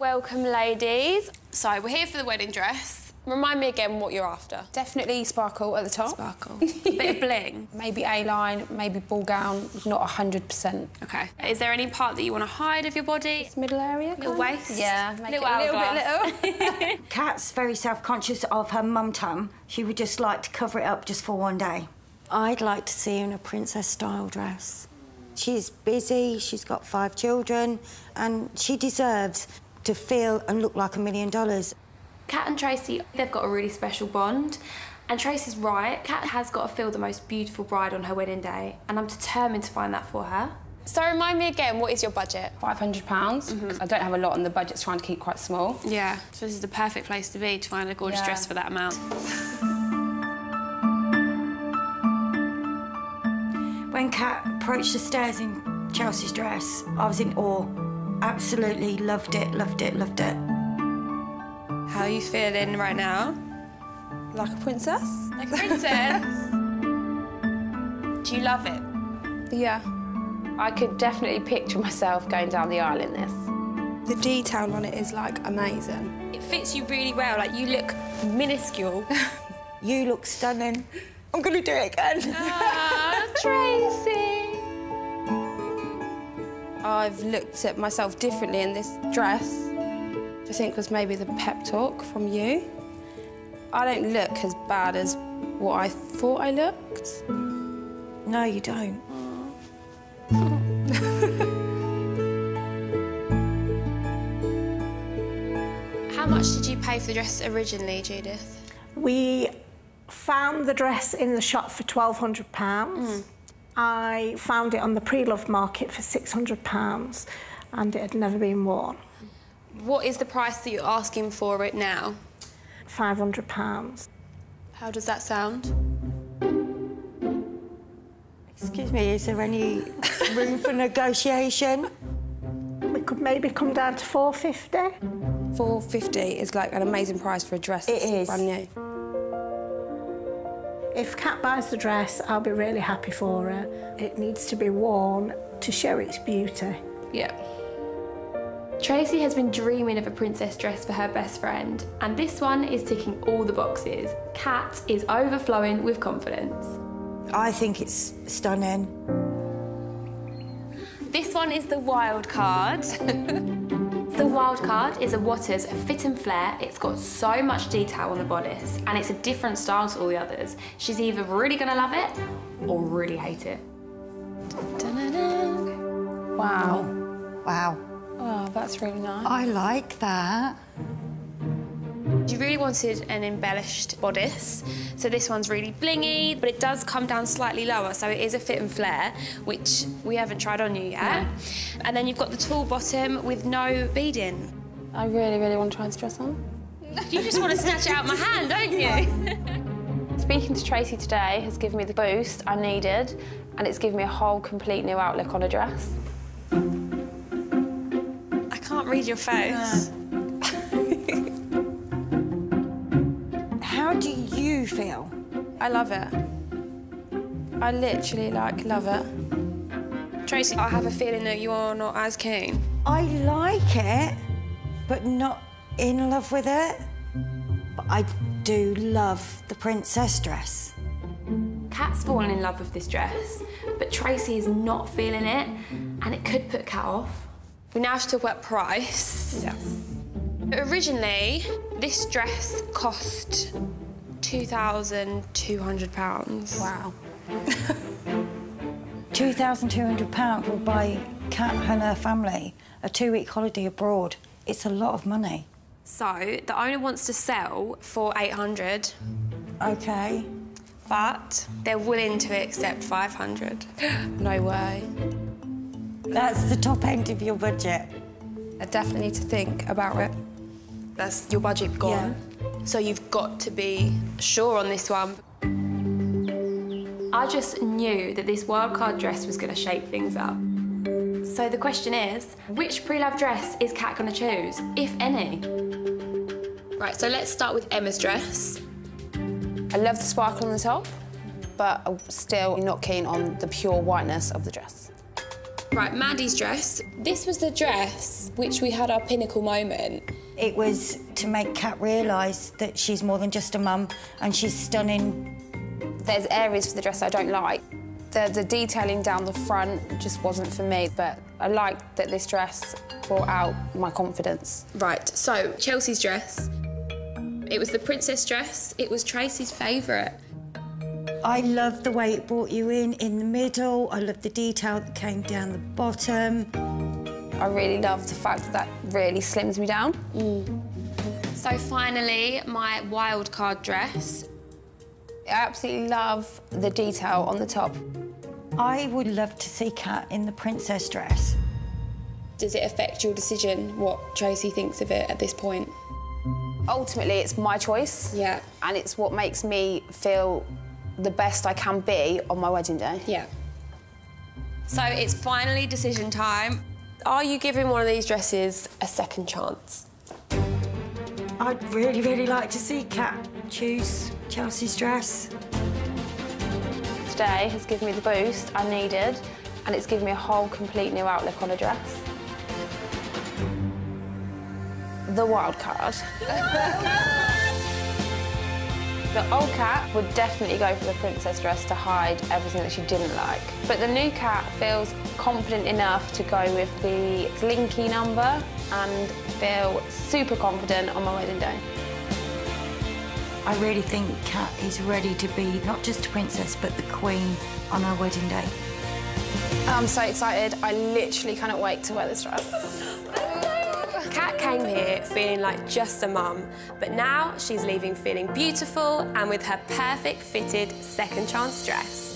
Welcome, ladies. So, we're here for the wedding dress. Remind me again what you're after. Definitely sparkle at the top. Sparkle. A bit of bling. Maybe A-line, maybe ball gown, not 100%. OK. Is there any part that you want to hide of your body? This middle area, Little waist? Yeah, make little it a little hourglass. bit little. Kat's very self-conscious of her mum-tum. She would just like to cover it up just for one day. I'd like to see her in a princess-style dress. She's busy, she's got 5 children, and she deserves to feel and look like $1 million. Kat and Tracy, they've got a really special bond. And Tracy's right, Kat has got to feel the most beautiful bride on her wedding day, and I'm determined to find that for her. So remind me again, what is your budget? £500. I don't have a lot, and the budget's trying to keep quite small. Yeah, so this is the perfect place to be, to find a gorgeous dress for that amount. When Kat approached the stairs in Chelsea's dress, I was in awe. Absolutely loved it, loved it, loved it. How are you feeling right now? Like a princess? Like a princess? Do you love it? Yeah. I could definitely picture myself going down the aisle in this. The detail on it is, like, amazing. It fits you really well, like, you look minuscule. You look stunning. I'm going to do it again. Ah, Tracy! I've looked at myself differently in this dress, which I think was maybe the pep talk from you. I don't look as bad as what I thought I looked. No, you don't. How much did you pay for the dress originally, Judith? We found the dress in the shop for £1,200. I found it on the pre-loved market for £600, and it had never been worn. What is the price that you're asking for it now? £500. How does that sound? Excuse me, is there any room for negotiation? We could maybe come down to £450. £450 is like an amazing price for a dress. It is. Brand new. If Kat buys the dress, I'll be really happy for her. It needs to be worn to show its beauty. Yeah. Tracy has been dreaming of a princess dress for her best friend, and this one is ticking all the boxes. Kat is overflowing with confidence. I think it's stunning. This one is the wild card. The wild card is a Waters Fit and Flare. It's got so much detail on the bodice, and it's a different style to all the others. She's either really gonna love it or really hate it. Wow. Wow. Oh, that's really nice. I like that. You really wanted an embellished bodice, so this one's really blingy, but it does come down slightly lower, so it is a fit and flare, which we haven't tried on you yet. No. And then you've got the tall bottom with no beading. I really, really want to try this dress on. You just want to snatch it out of my hand, don't you? Speaking to Tracy today has given me the boost I needed, and it's given me a whole complete new outlook on a dress. I can't read your face. How do you feel? I love it. I literally, love it. Tracy, I have a feeling that you're not as keen. I like it, but not in love with it. But I do love the princess dress. Kat's fallen in love with this dress, but Tracy is not feeling it, and it could put Kat off. We now have to talk about price. Yes. Originally, this dress cost £2,200. Wow. £2,200 will buy Kat and her family a 2-week holiday abroad. It's a lot of money. So, the owner wants to sell for £800. OK. But they're willing to accept £500. No way. That's the top end of your budget. I definitely need to think about it. That's your budget gone. Yeah. So you've got to be sure on this one. I just knew that this wildcard dress was going to shake things up. So the question is, which pre-loved dress is Kat going to choose, if any? Right, so let's start with Emma's dress. I love the sparkle on the top, but I'm still not keen on the pure whiteness of the dress. Right, Maddie's dress. This was the dress which we had our pinnacle moment. It was to make Kat realise that she's more than just a mum and she's stunning. There's areas for the dress I don't like. The detailing down the front just wasn't for me, but I liked that this dress brought out my confidence. Right, so Chelsea's dress. It was the princess dress. It was Tracy's favourite. I loved the way it brought you in the middle. I loved the detail that came down the bottom. I really loved the fact that really slims me down. So finally, my wild card dress. I absolutely love the detail on the top. I would love to see Kat in the princess dress. Does it affect your decision what Tracy thinks of it at this point? Ultimately, it's my choice. Yeah. And it's what makes me feel the best I can be on my wedding day. Yeah. So it's finally decision time. Are you giving one of these dresses a second chance? I'd really, really like to see Kat choose Chelsea's dress. Today has given me the boost I needed, and it's given me a whole complete new outlook on a dress. The wild card. The old Kat would definitely go for the princess dress to hide everything that she didn't like. But the new Kat feels confident enough to go with the slinky number and feel super confident on my wedding day. I really think Kat is ready to be not just a princess, but the queen on her wedding day. I'm so excited. I literally cannot wait to wear this dress. Kat came here feeling like just a mum, but now she's leaving feeling beautiful and with her perfect fitted second chance dress.